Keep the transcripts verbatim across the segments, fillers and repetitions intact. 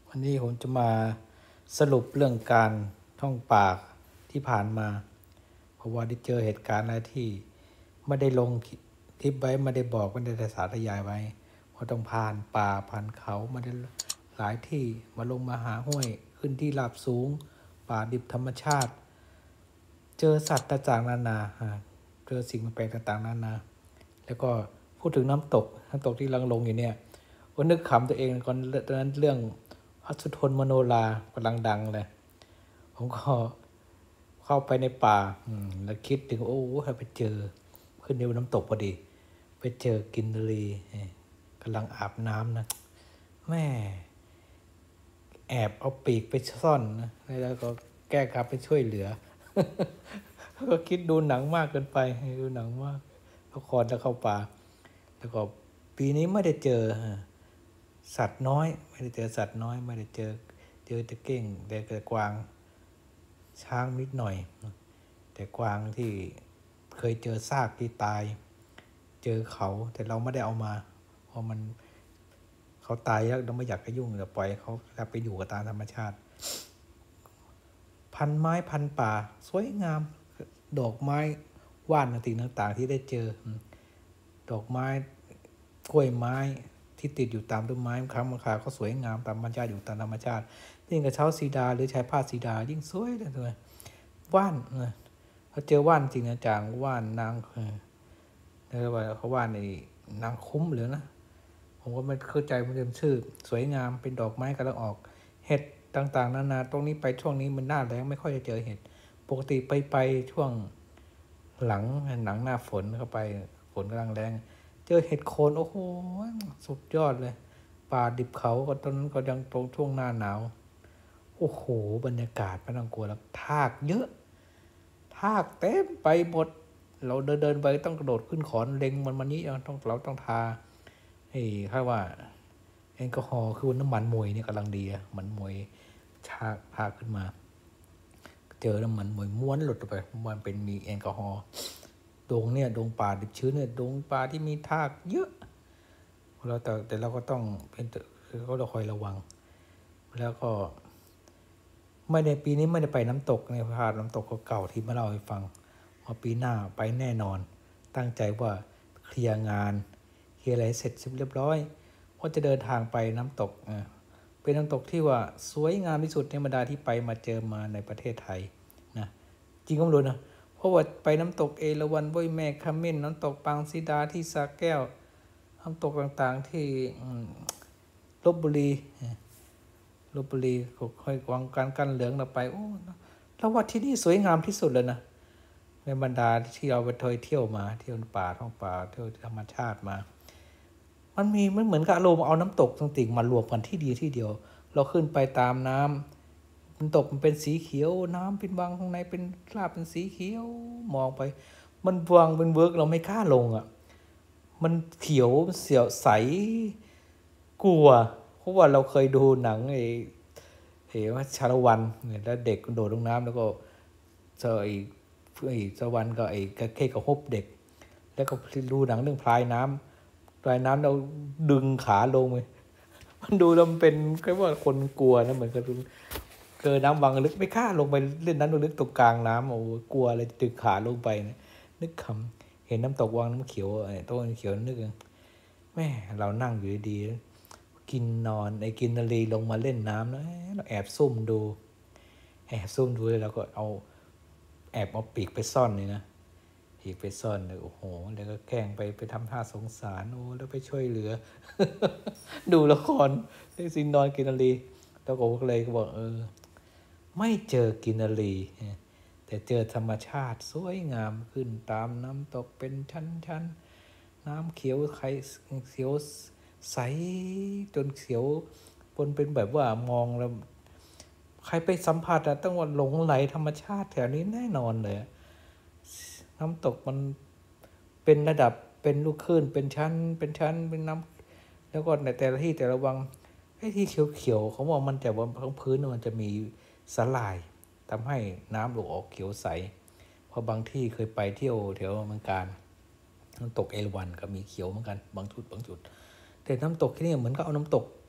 วันนี้ผมจะมาสรุปเรื่องการท่องป่าที่ผ่านมาเพราะว่าได้เจอเหตุการณ์อะไรที่ไม่ได้ลงคลิปไว้ไม่ได้บอกไม่ได้สาธยายไว้เพราะต้องผ่านป่าผ่านเขามาได้หลายที่มาลงมาหาห้วยขึ้นที่ราบสูงป่าดิบธรรมชาติเจอสัตว์ต่างๆนานาเจอสิ่งแปลกต่างๆนานาแล้วก็พูดถึงน้ำตกน้ำตกที่ลังลงอยู่เนี่ยก็นึกขำตัวเองก่อนตอนนั้นเรื่องพัสุทนมโนรากำลังดังเลยผมก็เข้าไปในป่าแล้วคิดถึงโอ้ให้ไปเจอขึ้นในน้ำตกพอดีไปเจอกินรีกำลังอาบน้ำนะแม่แอบเอาปีกไปซ่อนนะแล้วก็แก้กลับไปช่วยเหลือ ก็คิดดูหนังมากเกินไปดูหนังมากละครแล้วเข้าป่าแล้วก็ปีนี้ไม่ได้เจอสัตว์น้อยไม่ได้เจอสัตว์น้อยไม่ได้เจอเจอแต่เก้งแต่แต่กวางช้างนิดหน่อยแต่กวางที่เคยเจอซากที่ตายเจอเขาแต่เราไม่ได้เอามาเพราะมันเขาตายแล้วเราไม่อยากไปยุ่งเราปล่อยเขาไปอยู่กับตามธรรมชาติพันไม้พันป่าสวยงามดอกไม้ว่านสิ่งต่างๆที่ได้เจอดอกไม้กล้วยไม้ที่ติดอยู่ตามต้นไม้ครั้งบางคราก็สวยงามตามธรรมชาติอยู่ตามธรรมชาติยิ่งกระเช้าสีดาหรือชายผ้าสีดายิ่งสวยเลยว่านเขาเจอว่านจริงนะจางว่านนางเรียกว่าเขาว่านในนางคุ้มหรือนะผมก็ไม่เข้าใจมันเดิมชื่อสวยงามเป็นดอกไม้กำลังออกเห็ดต่างๆนานาตรงนี้ไปช่วงนี้มันหน้าแล้งไม่ค่อยจะเจอเห็ดปกติไปไปช่วงหลังหนังหน้าฝนเข้าไปฝนกำลังแรงเจอเห็ดโคนโอ้โหสุดยอดเลยป่าดิบเขาก็ตอนนั้นก็ยังตรงช่วงหน้าหนาวโอ้โหบรรยากาศไม่ต้องกลัวแล้วทากเยอะทากเต็มไปหมดเราเดินเดินไปต้องกระโดดขึ้นขอนเล็งมันมันนี้ต้องเราต้องทาไอ้ค่าว่าแอลกอฮอล์คือน้ำมันมวยนี่กำลังดีอะมันมวยชาพาขึ้นมาเจอน้ำมันมวยม้วนหลุดออกไปมันเป็นมีแอลกอฮอล์ดงเนี่ยดงป่าดิบชื้นเนี่ยดงป่าที่มีทากเยอะเราแต่แต่เราก็ต้องเป็นคือเขาเราคอยระวังแล้วก็ไม่ได้ปีนี้ไม่ได้ไปน้ำตกในพาดน้ำตกเก่าที่มาเล่าให้ฟังพอปีหน้าไปแน่นอนตั้งใจว่าเคลียร์งานเคลียร์อะไรเสร็จเรียบร้อยก็จะเดินทางไปน้ำตกเป็นน้ำตกที่ว่าสวยงามที่สุดในบรรดาที่ไปมาเจอมาในประเทศไทยนะจริงก็ไม่รู้นะเพราะว่าไปน้ำตกเอราวัณห้วยแม่ขมิ้นน้ำตกปางสีดาที่สระแก้วน้ำตกต่างๆที่ลพบุรีลพบุรีค่อยๆวางการกันเหลืองเราไปโอ้แล้วว่าที่นี่สวยงามที่สุดเลยนะในบรรดาที่เราไปเที่ยวมาเที่ยวป่าท้องป่าเที่ยวธรรมชาติมามันมีมันเหมือนกับอารมณ์เอาน้ำตกต่างๆมารวมกันที่ดีที่เดียวเราขึ้นไปตามน้ำน้ำตกมันเป็นสีเขียวน้ำเป็นวังข้างในเป็นคราบเป็นสีเขียวมองไปมันวังเป็นเวิร์กเราไม่กล้าลงอ่ะมันเขียวเสียวใสกลัวเพราะว่าเราเคยดูหนังไอ้เห็นว่าชาละวันเนี่ยแล้วเด็กโดดลงน้ำแล้วก็เจอไอ้ไอ้ชาละวันก็ไอ้กระเข้กระหบเด็กแล้วก็ดูหนังเรื่องพลายน้ำพลายน้ำเราดึงขาลงเลยมันดูแล้วมันเป็นแค่ว่าคนกลัวนะเหมือนกับเกิดน้ำวังลึกไม่กล้าลงไปเล่นน้ำลึกตรงกลางน้ำโอ้กลัวเลยดึงขาลงไปนะนึกคำเห็นน้ำตกวังน้ำเขียวไอ้ต้นเขียวนึกแม่เรานั่งอยู่ดีๆกินนอนไอ้กินนาลีลงมาเล่นน้ำนะเราแอบซุ่มดูแอบซุ่มดูเลยเราก็เอาแอบเอาปีกไปซ่อนเลยนะปีกไปซ่อนเลยโอ้โหแล้วก็แกล้งไปไปทำท่าสงสารโอ้แล้วไปช่วยเหลือ ดูละครได้ซินนอนกินนาลีแล้วก็เลยก็บอกเออไม่เจอกินนาลีแต่เจอธรรมชาติสวยงามขึ้นตามน้ำตกเป็นชั้นๆน้ำเขียวไข่เขียวใสจนเขียวปนเป็นแบบว่ามองแล้วใครไปสัมผัสอะต้องว่าหลงไหลธรรมชาติแถวนี้แน่นอนเลยน้ำตกมันเป็นระดับเป็นลูกคลื่นเป็นชั้นเป็นชั้นเป็นน้ำแล้วก็ในแต่ละที่แต่ละวังไอ้ที่เขียวๆเขาบอกมันจะบนพื้นมันจะมีสลายทำให้น้ำหลกออกเขียวใสเพราะบางที่เคยไปเที่ยวแถวเมืองการน้ำตกเอราวัณก็มีเขียวเหมือนกันบางจุดบางจุดแต่น้ำตกที่นี่เหมือนก็เอาน้ำตก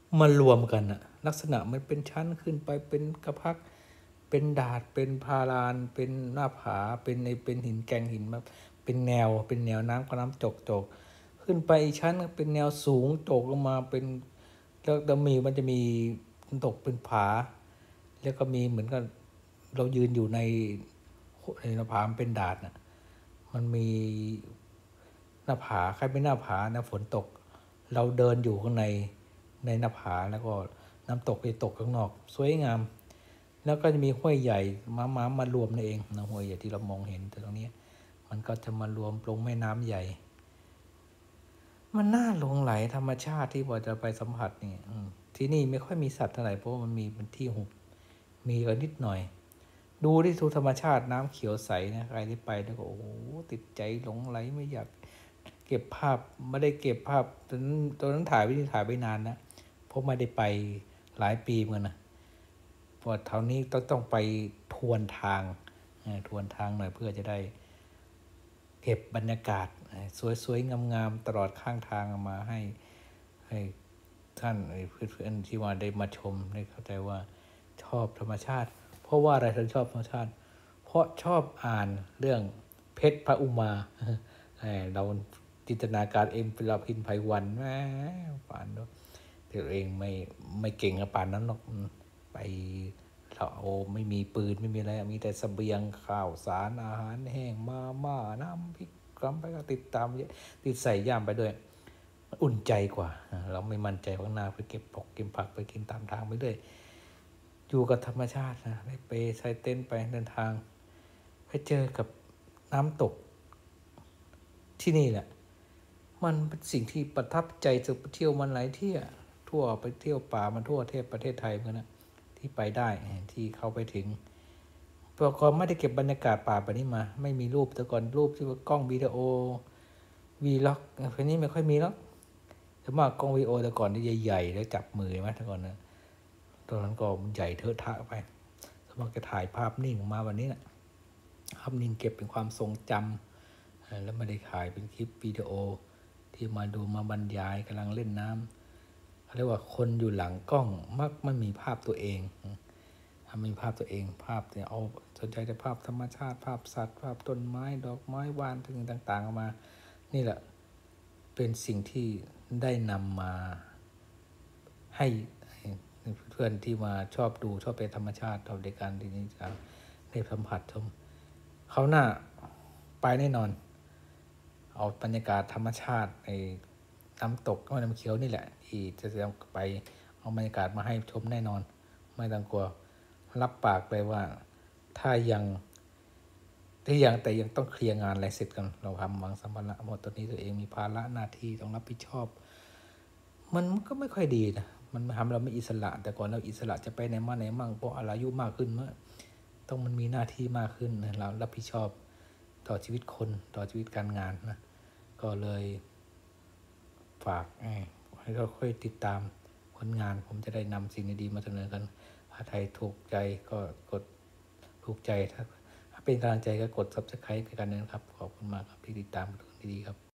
มารวมกันอะลักษณะมันเป็นชั้นขึ้นไปเป็นกระพักเป็นดาดเป็นพารานเป็นหน้าผาเป็นในเป็นหินแกงหินแบบเป็นแนวเป็นแนวน้ำก็น้ำจกจกขึ้นไปอีกชั้นเป็นแนวสูงจกลงมาเป็นแล้วจะมีมันจะมีตกเป็นผาแล้วก็มีเหมือนกับเรายืนอยู่ในในหน้าผาเป็นดาดน่ะมันมีหน้าผาใครเป็นหน้าผานะฝนตกเราเดินอยู่ข้างในในหน้าผาแล้วก็น้ำตกไปตกข้างนอกสวยงามแล้วก็จะมีห้วยใหญ่ม้าม้ามารวมนั่นเองนะห้วยใหญ่ที่เรามองเห็นแต่ตรงนี้มันก็จะมารวมลงแม่น้ำใหญ่มันน่าหลงไหลธรรมชาติที่พอจะไปสัมผัสนี่ที่นี่ไม่ค่อยมีสัตว์เท่าไหร่เพราะมันมีเป็นที่หุบมีกันนิดหน่อยดูที่ทูธรรมชาติน้ำเขียวใสนะใครที่ไปแล้วก็โอ้โหติดใจหลงไหลไม่อยากเก็บภาพไม่ได้เก็บภาพตอนนั้นตอนนั้นถ่ายวิดีโอถ่ายไปนานนะเพราะไม่ได้ไปหลายปีเหมือนกันนะพอเท่านี้ต้องต้องไปทวนทางทวนทางหน่อยเพื่อจะได้เก็บบรรยากาศสวยๆงามๆตลอดข้างทางมาให้ให้ท่านเพื่อนๆที่ว่าได้มาชมได้เข้าใจว่าชอบธรรมชาติเพราะว่าอะไรถึงชอบธรรมชาติเพราะชอบอ่านเรื่องเพชรพระอุมาเราจินตนาการเอ็มเป็นเราพินไพวันแม่ป่านด้วยตัวเองไม่ไม่เก่งกับป่านนั้นหรอกไปเราเอาไม่มีปืนไม่มีอะไรมีแต่เสบียงข้าวสารอาหารแห้งมาม่าน้ำพริกกลัมไปก็ติดตามติดใส่ย่ามไปด้วยอุ่นใจกว่าเราไม่มั่นใจข้างหน้าไปเก็บปกเก็บผักไปกินตามทางไปด้วยอยู่กับธรรมชาตินะได้ไปใช้เต้นไปเดินทางไปเจอกับน้ำตกที่นี่แหละมันเป็นสิ่งที่ประทับใจจะไปเที่ยวมันหลายที่ทั่วไปเที่ยวป่ามันทั่วเทพประเทศไทยเหมือนกันนะที่ไปได้ที่เข้าไปถึงปกติไม่ได้เก็บบรรยากาศป่าแบบนี้มาไม่มีรูปแต่ก่อนรูปที่ว่ากล้องวิดีโอวีล็อกเพลนี้ไม่ค่อยมีแล้วแต่ว่ากล้องวิดีโอแต่ก่อนนี่ใหญ่ๆแล้วจับมือไหมแต่ก่อนนะตอนนั้นก็มันใหญ่เทอะทะไปสมมติจะถ่ายภาพนิ่งออกมาวันนี้นะภาพนิ่งเก็บเป็นความทรงจำแล้วไม่ได้ถ่ายเป็นคลิปวิดีโอที่มาดูมาบรรยายกำลังเล่นน้ำเขาเรียกว่าคนอยู่หลังกล้องมักไม่มีภาพตัวเองทำมีภาพตัวเองภาพเนี่ยเอาสนใจแต่ภาพธรรมชาติภาพสัตว์ภาพต้นไม้ดอกไม้วานถึงต่างๆออกมานี่แหละเป็นสิ่งที่ได้นำมาให้เพื่อนที่มาชอบดูชอบเป็นธรรมชาติชอบในการที่นี้จะได้สัมผัสชมเขาหน้าไปแน่นอนเอาบรรยากาศธรรมชาติในน้ำตกน้ำเขียวนี่แหละที่จะจะไปเอาบรรยากาศมาให้ชมแน่นอนไม่ต้องกลัวรับปากเลยว่าถ้ายังที่ยังแต่ยังต้องเคลียร์งานอะไรเสร็จกันเราทำวางสัมภาระหมดตอนนี้ตัวเองมีภาระหน้าที่ต้องรับผิดชอบมันก็ไม่ค่อยดีนะมันทำเราไม่อิสระแต่ก่อนเราอิสระจะไปไหนมาไหนมั่งเพราะอายุมากขึ้นเมื่อต้องมันมีหน้าที่มากขึ้นเรารับผิดชอบต่อชีวิตคนต่อชีวิตการงานนะก็เลยฝากให้เราค่อยติดตามผลงานผมจะได้นำสิ่งดีๆมาเสนอกันถ้าใครถูกใจก็กดถูกใจถ้าเป็นกำลังใจก็กด ซับสไครบ์ กันนะครับขอบคุณมากครับที่ติดตามดูดีๆครับ